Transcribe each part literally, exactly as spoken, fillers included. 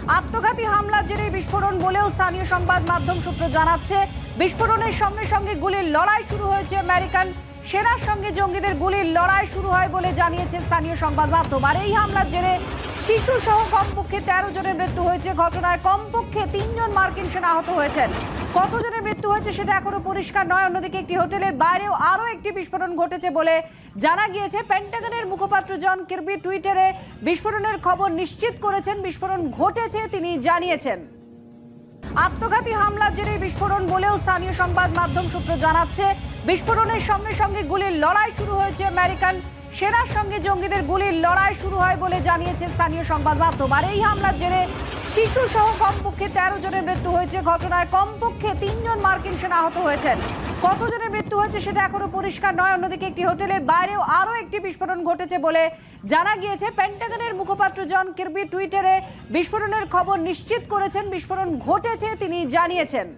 আত্মঘাতী হামলার জেরে বিস্ফোরণ বলেও স্থানীয় সংবাদ মাধ্যম সূত্র জানাচ্ছে। বিস্ফোরণের সঙ্গে সঙ্গে গুলির লড়াই শুরু হয়েছে। আমেরিকান সেনার সঙ্গে জঙ্গিদের গুলির লড়াই শুরু হয় বলে জানিয়েছে স্থানীয় সংবাদ মাধ্যম। আর এই হামলার জেরে শিশু সহ কমপক্ষে তেরো জনের মৃত্যু হয়েছে। ঘটনায় কমপক্ষে তিনজন মার্কিন সেনা আহত হয়েছেন। কতজনের মৃত্যু হয়েছে সেটা এখনো পরিষ্কার নয়। অন্যদিকে একটি হোটেলের বাইরেও আরও একটি বিস্ফোরণ ঘটেছে বলে জানা গিয়েছে। পেন্টাগনের মুখপাত্র জন কির্বি টুইটারে বিস্ফোরণের খবর নিশ্চিত করেছেন। বিস্ফোরণ ঘটেছে তিনি জানিয়েছেন। আত্মঘাতী হামলার জেরে বিস্ফোরণ বলেও স্থানীয় সংবাদ মাধ্যম সূত্র জানাচ্ছে। বিস্ফোরণের সঙ্গে সঙ্গে গুলির লড়াই শুরু হয়েছে। আমেরিকান সেনার সঙ্গে জঙ্গিদের গুলির লড়াই শুরু হয় বলে জানিয়েছে স্থানীয় সংবাদ মাধ্যম। আর এই হামলার জেরে শিশু সহ কমপক্ষে তেরো জনের মৃত্যু হয়েছে। ঘটনায় কমপক্ষে তিনজন মার্কিন সেনা আহত হয়েছেন। কতজনের মৃত্যু হয়েছে সেটা এখনো পরিষ্কার নয়। অন্যদিকে একটি হোটেলের বাইরেও আরও একটি বিস্ফোরণ ঘটেছে বলে জানা গিয়েছে। পেন্টাগনের মুখপাত্র জন কির্বি টুইটারে বিস্ফোরণের খবর নিশ্চিত করেছেন। বিস্ফোরণ ঘটেছে তিনি জানিয়েছেন।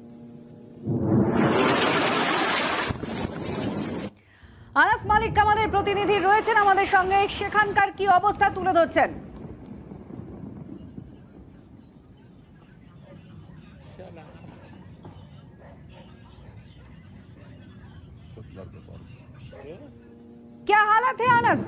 আনাস মালিক আমাদের প্রতিনিধি রয়েছেন আমাদের সঙ্গে, সেখানকার কি অবস্থা তুলে ধরছেন। क्या हालत है अनस?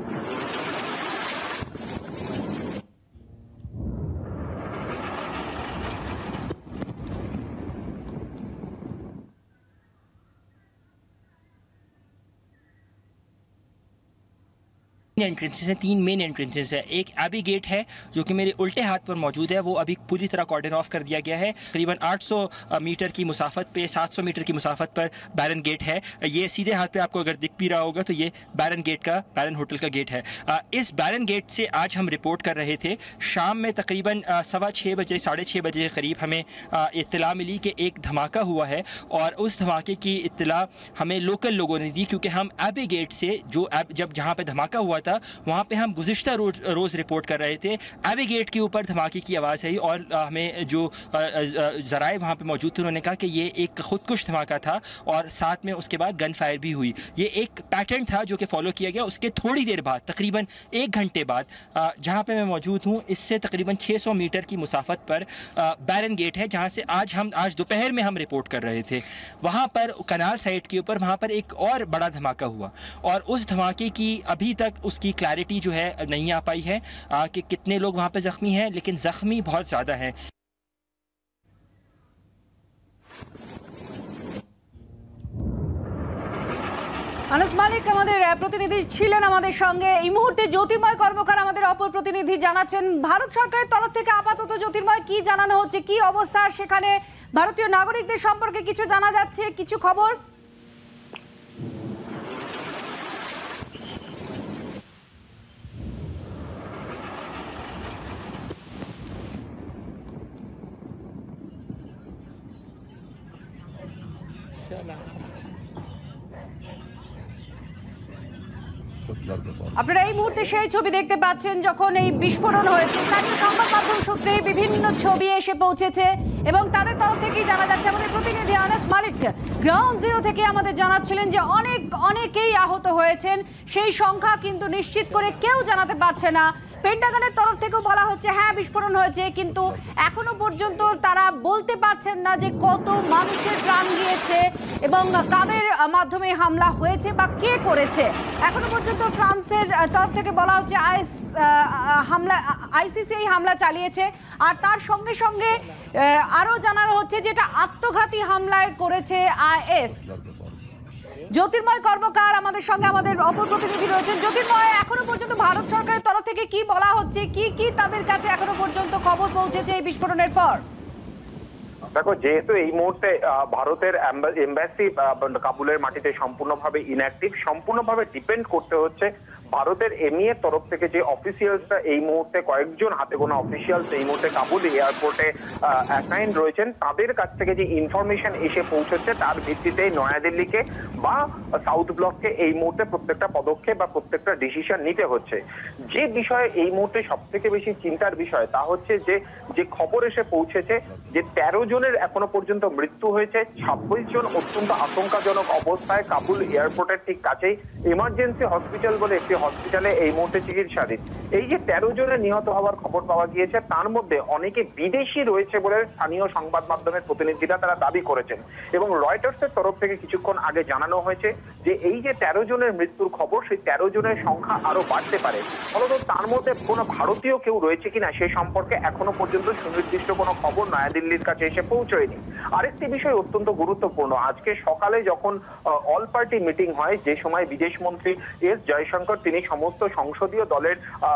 एंट्रेंसेस हैं, तीन मेन एंट्रेंसेस है। एक एबी गेट है जो कि मेरे उल्टे हाथ पर मौजूद है, वो अभी पूरी तरह कॉर्डन ऑफ कर दिया गया है। करीबन आठ सौ मीटर की मुसाफत पे, सात सौ मीटर की मुसाफत पर बैरन गेट है। ये सीधे हाथ पे आपको अगर दिख भी रहा होगा तो ये बैरन गेट का, बैरन होटल का गेट है। इस बैरन गेट से आज हम रिपोर्ट कर रहे थे। शाम में तकरीबन सवा छः बजे साढ़े छः बजे के करीब हमें इत्तला मिली कि एक धमाका हुआ है, और उस धमाके की इत्तला हमें लोकल लोगों ने दी, क्योंकि हम एबी गेट से जो जब जहाँ पे धमाका हुआ वहाँ पे हम गुज़िश्ता रोज रोज़ रिपोर्ट कर रहे थे। एबी गेट के ऊपर धमाके की आवाज़ आई और हमें जो ज़राए वहाँ पे मौजूद थे उन्होंने कहा कि ये एक ख़ुदकुश धमाका था, और साथ में उसके बाद गन फायर भी हुई। ये एक पैटर्न था जो कि फॉलो किया गया। उसके थोड़ी देर बाद, तकरीबन एक घंटे बाद, जहाँ पे मैं मौजूद हूँ इससे तकरीबन छः सौ मीटर की मुसाफत पर बैरन गेट है, जहाँ से आज हम आज दोपहर में हम रिपोर्ट कर रहे थे। वहाँ पर कनाल साइड के ऊपर वहाँ पर एक और बड़ा धमाका हुआ, और उस धमाके की अभी तक उसकी क्लैरिटी जो है नहीं आ पाई है आ, कि कितने लोग वहाँ पे ज़ख्मी हैं, लेकिन ज़ख्मी बहुत ज़्यादा हैं। আনাস মালিক আমাদের প্রতিনিধি ছিলেন আমাদের সঙ্গে। এই মুহূর্তে জ্যোতির্ময় কর্মকার আমাদের অপর প্রতিনিধি জানাচ্ছেন ভারত সরকারের তরফ থেকে আপাতত জ্যোতির্ময় কি জানানো হচ্ছে, কি অবস্থা সেখানে, ভারতীয় নাগরিকদের সম্পর্কে কিছু জানা যাচ্ছে, কিছু খবর? আপনারা এই মুহূর্তে সেই ছবি দেখতে পাচ্ছেন যখন এই বিস্ফোরণ হয়েছে। স্থানীয় সংবাদ মাধ্যম সূত্রে বিভিন্ন ছবি এসে পৌঁছেছে এবং তাদের তরফ থেকেই জানা যাচ্ছে। আমাদের প্রতিনিধি আনাস মালিক গ্রাউন্ড জিরো থেকে আমাদের জানাচ্ছিলেন যে অনেক অনেকেই আহত হয়েছেন, সেই সংখ্যা কিন্তু নিশ্চিত করে কেউ জানাতে পারছে না। পেন্টাগনের তরফ থেকেও বলা হচ্ছে হ্যাঁ বিস্ফোরণ হয়েছে, কিন্তু এখনো পর্যন্ত তারা বলতে পারছেন না যে কত মানুষের প্রাণ গিয়েছে এবং কাদের মাধ্যমে হামলা হয়েছে বা কে করেছে। এখনো পর্যন্ত ফ্রান্সের তরফ থেকে বলা হচ্ছে আইএস হামলা আইসিসি এই হামলা চালিয়েছে, আর তার সঙ্গে সঙ্গে আরও জানানো হচ্ছে যেটা আত্মঘাতী হামলায় করেছে আইএস। জ্যোতির্ময় কর্মকার আমাদের সঙ্গে আমাদের অপর প্রতিনিধি রয়েছেন। জ্যোতির্ময়, এখনো পর্যন্ত ভারত সরকারের তরফ থেকে কি বলা হচ্ছে, কি কি তাদের কাছে এখনো পর্যন্ত খবর পৌঁছেছে এই বিস্ফোরণের পর? দেখো, যেহেতু এই মুহূর্তে ভারতের এম্বাসি কাবুলের মাটিতে সম্পূর্ণভাবে ইনঅ্যাক্টিভ, সম্পূর্ণভাবে ডিপেন্ড করতে হচ্ছে ভারতের এমইএ তরফ থেকে যে অফিসিয়ালসরা এই মুহূর্তে কয়েকজন হাতে গোনা অফিসিয়ালস এই মুহূর্তে কাবুল এয়ারপোর্টে অ্যাসাইন রয়েছেন, তাদের কাছ থেকে যে ইনফরমেশন এসে পৌঁছচ্ছে তার ভিত্তিতে নয়াদিল্লিকে বা সাউথ ব্লককে এই মুহূর্তে প্রত্যেকটা পদক্ষেপ বা প্রত্যেকটা ডিসিশন নিতে হচ্ছে। যে বিষয়ে এই মুহূর্তে সব থেকে বেশি চিন্তার বিষয় তা হচ্ছে যে যে খবর এসে পৌঁছেছে যে তেরো জনের এখনো পর্যন্ত মৃত্যু হয়েছে, ছাব্বিশ জন অত্যন্ত আশঙ্কাজনক অবস্থায় কাবুল এয়ারপোর্টের ঠিক কাছেই এমার্জেন্সি হসপিটাল বলে একটি হসপিটালে এই মুহূর্তে চিকিৎসাধীন। এই যে তেরো জনের নিহত হওয়ার খবর পাওয়া গিয়েছে, তার মধ্যে অনেকে বিদেশি রয়েছে বলে স্থানীয় সংবাদ মাধ্যমের প্রতিনিধিরা তারা দাবি করেছেন। এবং রয়টার্সের তরফ থেকে কিছুক্ষণ আগে জানানো হয়েছে যে এই যে তেরো জনের মৃত্যুর খবর, সেই তেরো জনের সংখ্যা আরো বাড়তে পারে। ফলত তার মধ্যে কোনো ভারতীয় কেউ রয়েছে কিনা সে সম্পর্কে এখনো পর্যন্ত সুনির্দিষ্ট কোনো খবর নয়াদিল্লির কাছে এসে পৌঁছয়নি। আরেকটি বিষয় অত্যন্ত গুরুত্বপূর্ণ, আজকে সকালে যখন অল পার্টি মিটিং হয়, যে সময় বিদেশ মন্ত্রী এস জয়শঙ্কর তিনি সমস্ত সংসদীয় দলের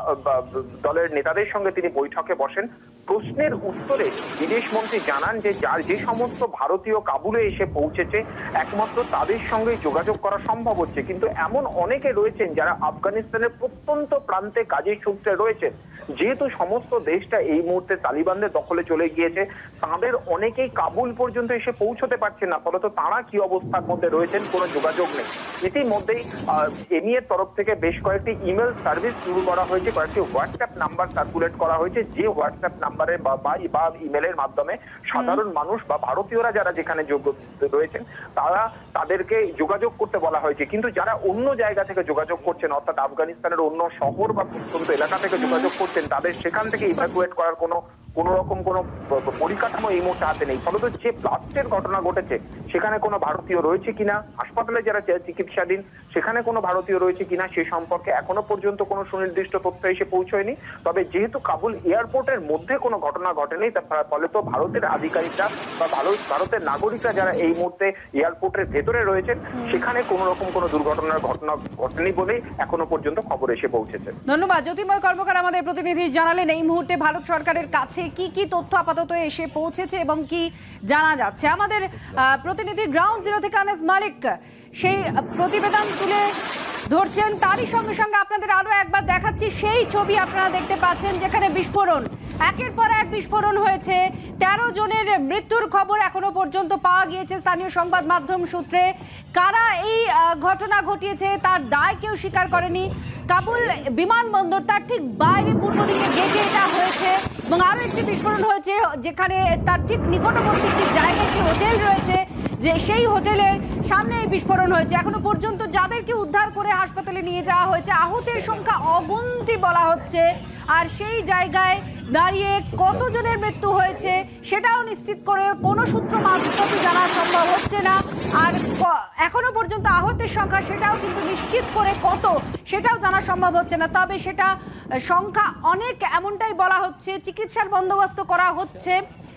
দলের নেতাদের সঙ্গে তিনি বৈঠকে বসেন, প্রশ্নের উত্তরে বিদেশ মন্ত্রী জানান যে যার যে সমস্ত ভারতীয় কাবুলে এসে পৌঁছেছে একমাত্র তাদের সঙ্গে যোগাযোগ করা সম্ভব হচ্ছে, কিন্তু এমন অনেকে রয়েছেন যারা আফগানিস্তানের প্রত্যন্ত প্রান্তে কাজের সূত্রে রয়েছেন। যেহেতু সমস্ত দেশটা এই মুহূর্তে তালিবানদের দখলে চলে গিয়েছে, তাদের অনেকেই কাবুল পর্যন্ত এসে পৌঁছতে পারছেন না, ফলত তারা কি অবস্থার মধ্যে রয়েছেন কোনো যোগাযোগ নেই। ইতিমধ্যেই এনআইএর তরফ থেকে বেশ কয়েকটি ইমেল সার্ভিস শুরু করা হয়েছে, কয়েকটি হোয়াটসঅ্যাপ নাম্বার সার্কুলেট করা হয়েছে, যে হোয়াটসঅ্যাপ নাম্বারে বা ইমেলের মাধ্যমে সাধারণ মানুষ বা ভারতীয়রা যারা যেখানে রয়েছেন তারা তাদেরকে যোগাযোগ করতে বলা হয়েছে। কিন্তু যারা অন্য জায়গা থেকে যোগাযোগ করছেন, অর্থাৎ আফগানিস্তানের অন্য শহর বা প্রত্যন্ত এলাকা থেকে যোগাযোগ করছেন, তাদের সেখান থেকে ইভ্যাকুয়েট করার কোনো কোন রকম কোন পরিকাঠামো এই মুহূর্তে হাতে নেই। ফলত যে ব্লাস্টের ঘটনা ঘটেছে সেখানে কোনো ভারতীয় রয়েছে কিনা, হাসপাতালে যারা চিকিৎসাধীন সেখানে কোনো ভারতীয় রয়েছে কিনা সে সম্পর্কে এখনো পর্যন্ত কোনো সুনির্দিষ্ট তথ্য এসে পৌঁছয়নি। তবে যেহেতু কাবুল এয়ারপোর্টের মধ্যে কোনো ঘটনা ঘটেনি, তার ফলে তো ভারতের আধিকারিকরা বা ভারতের নাগরিকরা যারা এই মুহূর্তে এয়ারপোর্টের ভেতরে রয়েছেন সেখানে কোনো রকম কোনো দুর্ঘটনার ঘটনা ঘটেনি বলেই এখনো পর্যন্ত খবর এসে পৌঁছেছে। ধন্যবাদ জ্যোতির্ময় কর্মকার, আমাদের প্রতিনিধি জানালেন এই মুহূর্তে ভারত সরকারের কাছে কি কি তথ্য আপাতত এসে পৌঁছেছে এবং কি জানা যাচ্ছে। আমাদের প্রতিনিধি গ্রাউন্ড জিরো থেকে আনিস মালিক সেই প্রতিবেদন তুলে ধরছেন, তারই সঙ্গে সঙ্গে আপনাদের আরো একবার দেখাচ্ছি সেই ছবি আপনারা দেখতে পাচ্ছেন যেখানে বিস্ফোরণ, একের পর এক বিস্ফোরণ হয়েছে। তেরো জনের মৃত্যুর খবর এখনো পর্যন্ত পাওয়া গিয়েছে স্থানীয় সংবাদ মাধ্যম সূত্রে। কারা এই ঘটনা ঘটিয়েছে তার দায় কেউ স্বীকার করেনি। কাবুল বিমানবন্দর তার ঠিক বাইরে পূর্ব দিকে গেটে এটা হয়েছে এবং আরো একটি বিস্ফোরণ হয়েছে যেখানে তার ঠিক নিকটবর্তী একটি জায়গায় একটি হোটেল রয়েছে, যে সেই হোটেলের সামনে এই বিস্ফোরণ হয়েছে। এখনো পর্যন্ত যাদেরকে উদ্ধার করে হাসপাতালে নিয়ে যাওয়া হয়েছে আহতের সংখ্যা অগুন্তি বলা হচ্ছে। আর সেই জায়গায় দাঁড়িয়ে কতজনের মৃত্যু হয়েছে সেটাও নিশ্চিত করে কোনো সূত্র মারফত জানা সম্ভব হচ্ছে না। আর এখনো পর্যন্ত আহতের সংখ্যা সেটাও কিন্তু নিশ্চিত করে কত সেটাও জানা সম্ভব হচ্ছে না। তবে সেটা সংখ্যা অনেক এমনটাই বলা হচ্ছে, চিকিৎসার বন্দোবস্ত করা হচ্ছে।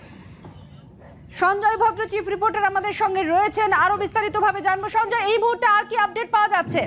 সঞ্জয় ভদ্র চিফ রিপোর্টার আমাদের সঙ্গে রয়েছেন, আরো বিস্তারিতভাবে জানবো। সঞ্জয়, এই মুহূর্তে আর কি আপডেট পাওয়া যাচ্ছে?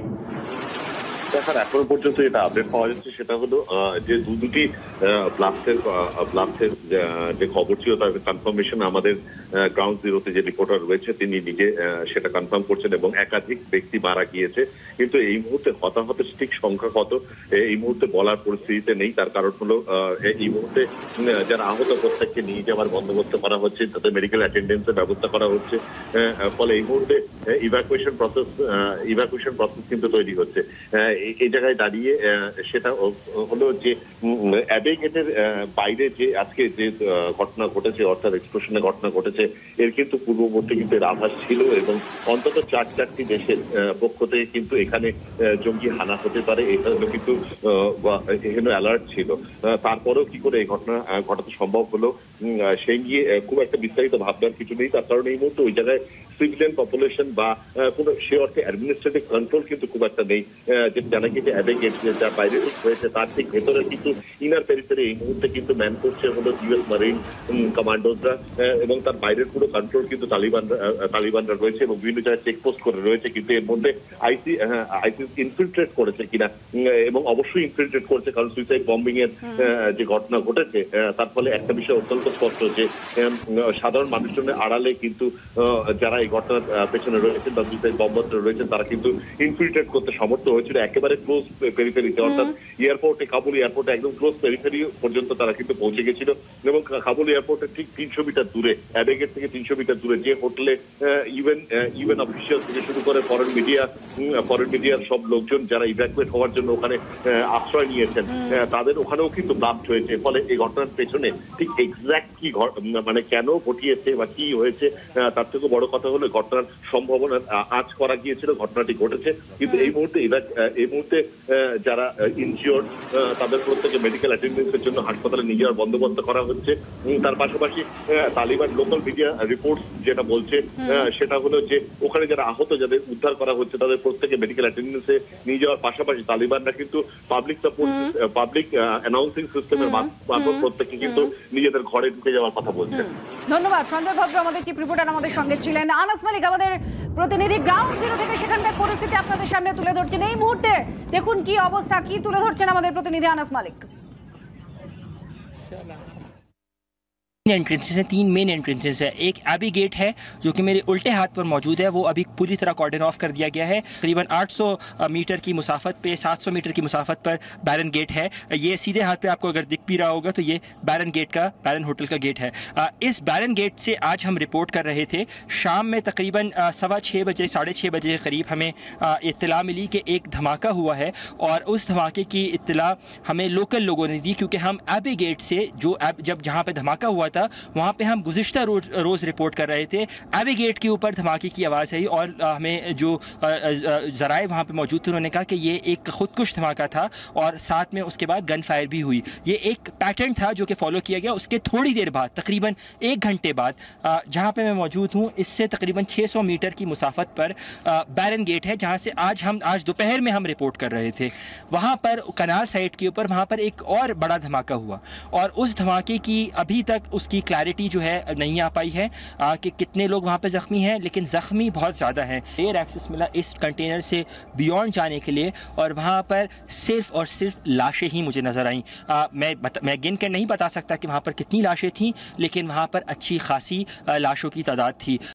দেখেন, এখনো পর্যন্ত যেটা আপডেট পাওয়া যাচ্ছে সেটা হলো যে দু দুটি ব্লাস্টের ব্লাস্টের যে খবর ছিল তার কনফার্মেশন আমাদের গ্রাউন্ড জিরোতে যে রিপোর্টার রয়েছে তিনি নিজে সেটা কনফার্ম করছেন এবং একাধিক ব্যক্তি মারা গিয়েছে। কিন্তু এই মুহূর্তে হতাহতের ঠিক সংখ্যা কত এই মুহূর্তে বলার পরিস্থিতিতে নেই। তার কারণ হলো এই মুহূর্তে যারা আহত প্রত্যেককে নিয়ে যাওয়ার বন্দোবস্ত করা হচ্ছে, তাদের মেডিকেল অ্যাটেন্ডেন্সের ব্যবস্থা করা হচ্ছে। ফলে এই মুহূর্তে ইভ্যাকুয়েশন প্রসেস ইভ্যাকুয়েশন প্রসেস কিন্তু তৈরি হচ্ছে। এই জায়গায় দাঁড়িয়ে সেটা হলো যে অ্যাবে গেটের বাইরে যে আজকে যে ঘটনা ঘটেছে, অর্থাৎ এক্সপ্লোশনের ঘটনা ঘটেছে, এর কিন্তু পূর্ববর্তী কিন্তু এর আভাস ছিল এবং অন্তত চার চারটি দেশের পক্ষ থেকে কিন্তু এখানে জঙ্গি হানা হতে পারে এটা কিন্তু এখানে অ্যালার্ট ছিল। তারপরেও কি করে এই ঘটনা ঘটাতে সম্ভব হলো সেই নিয়ে খুব একটা বিস্তারিত ভাবনার কিছু নেই। তার কারণে এই মুহূর্তে ওই জায়গায় সিভিলিয়ান পপুলেশন বা কোনো সে অর্থে অ্যাডমিনিস্ট্রেটিভ কন্ট্রোল কিন্তু খুব একটা নেই। যেটা জানা গেছে অ্যাবে গেট যা বাইরে হয়েছে তার ঠিক ভেতরে কিন্তু ইনার পেরিফেরি এই মুহূর্তে কিন্তু ম্যান করছে হলো ইউএস মারিন কমান্ডোজরা এবং তার বাইরের পুরো কন্ট্রোল কিন্তু তালিবানরা তালিবানরা রয়েছে এবং বিভিন্ন জায়গায় চেকপোস্ট করে রয়েছে। কিন্তু এর মধ্যে আইসি আইসিস ইনফিল্ট্রেট করেছে কিনা, এবং অবশ্যই ইনফিল্ট্রেট করেছে কারণ সুইসাইড বম্বিং এর যে ঘটনা ঘটেছে তার ফলে একটা বিষয় অত্যন্ত স্পষ্ট যে সাধারণ মানুষজনের আড়ালে কিন্তু যারা এই ঘটনার পেছনে রয়েছেন বা সুইসাইড বম্বাররা রয়েছেন তারা কিন্তু ইনফিল্ট্রেট করতে সমর্থ হয়েছিল একেবারে ক্লোজ পেরিফেরিতে, অর্থাৎ এয়ারপোর্টে কাবুল এয়ারপোর্টে একদম ক্লোজ পেরিফেরি পর্যন্ত তারা কিন্তু পৌঁছে গেছিল। এবং কাবুল এয়ারপোর্টের ঠিক তিনশো মিটার দূরে অ্যাবে গেট থেকে তিনশো মিটার দূরে যে হোটেলে ইউএন ইউএন অফিসিয়াল থেকে শুরু করে ফরেন মিডিয়া ফরেন মিডিয়ার সব লোকজন যারা ইভ্যাকুয়েট হওয়ার জন্য ওখানে আশ্রয় নিয়েছেন তাদের ওখানেও কিন্তু ব্লাস্ট হয়েছে। ফলে এই ঘটনার পেছনে ঠিক এক্সাক্ট কি মানে কেন ঘটিয়েছে বা কি হয়েছে তার থেকে বড় কথা হলো হলে ঘটনার সম্ভাবনা আ, আঁচ করা গিয়েছিল, ঘটনাটি ঘটেছে। কিন্তু এই মুহূর্তে এরা- এই মুহূর্তে আহ, যারা ইনজিওর্ড তাদের প্রত্যেকে মেডিকেল অ্যাটেন্ডেন্সের জন্য হাসপাতালে নিয়ে যাওয়ার বন্দোবস্ত করা হচ্ছে। উম, তার পাশাপাশি আহ, তালিবান লোকাল মিডিয়া রিপোর্ট যেটা বলছে আহ, সেটা হলো যে ওখানে যারা আহত, যাদের উদ্ধার করা হচ্ছে, তাদের প্রত্যেকে মেডিকেল অ্যাটেন্ডেন্সে নিয়ে যাওয়ার পাশাপাশি তালিবানরা কিন্তু পাবলিক সাপোর্ট পাবলিক অ্যানাউন্সিং সিস্টেমের মারফত প্রত্যেকে কিন্তু নিজেদের ঘরে ঢুকে যাওয়ার কথা বলছে। ধন্যবাদ সঞ্জয় ভদ্র, আমাদের চিফ রিপোর্টার আমাদের সঙ্গে ছিলেন। আনাস মালিক আমাদের প্রতিনিধি গ্রাউন্ড জিরো থেকে সেখানকার পরিস্থিতি আপনাদের সামনে তুলে ধরছেন এই মুহূর্তে। দেখুন কি অবস্থা, কি তুলে ধরছেন আমাদের প্রতিনিধি আনাস মালিক। एंट्रेंसेस हैं, तीन मेन एंट्रेंसेस है। एक एबी गेट है जो कि मेरे उल्टे हाथ पर मौजूद है, वो अभी पूरी तरह कॉर्डन ऑफ कर दिया गया है। करीबन आठ सौ मीटर की मुसाफत पे, सात सौ मीटर की मुसाफत पर बैरन गेट है। ये सीधे हाथ पे आपको अगर दिख भी रहा होगा तो ये बैरन गेट का, बैरन होटल का गेट है। इस बैरन गेट से आज हम रिपोर्ट कर रहे थे। शाम में तकरीबन सवा छः बजे साढ़े छः बजे के करीब हमें इत्तला मिली कि एक धमाका हुआ है, और उस धमाके की इत्तला हमें लोकल लोगों ने दी, क्योंकि हम एबी गेट से जो जब जहाँ पे धमाका हुआ था वहाँ पे हम गुज़िश्ता रोज रोज़ रिपोर्ट कर रहे थे। एबी गेट के ऊपर धमाके की आवाज़ आई, और हमें जो ज़राए वहाँ पे मौजूद थे उन्होंने कहा कि ये एक खुदकुश धमाका था, और साथ में उसके बाद गन फायर भी हुई। ये एक पैटर्न था जो कि फॉलो किया गया। उसके थोड़ी देर बाद, तकरीबन एक घंटे बाद, जहाँ पे मैं मौजूद हूँ, इससे तकरीबन छः सौ मीटर की मुसाफत पर बैरन गेट है, जहाँ से आज हम आज दोपहर में हम रिपोर्ट कर रहे थे। वहाँ पर कनाल साइड के ऊपर वहाँ पर एक और बड़ा धमाका हुआ, और उस धमाके की अभी तक उसकी क्लैरिटी जो है नहीं आ पाई है आ, कि कितने लोग वहाँ पे ज़ख्मी हैं, लेकिन ज़ख्मी बहुत ज़्यादा हैं। एयर एक्सेस मिला इस कंटेनर से बियॉन्ड जाने के लिए, और वहाँ पर सिर्फ और सिर्फ लाशें ही मुझे नज़र आईं। मैं बता, मैं गिन कर नहीं बता सकता कि वहाँ पर कितनी लाशें थीं, लेकिन वहाँ पर अच्छी खासी लाशों की तादाद थी।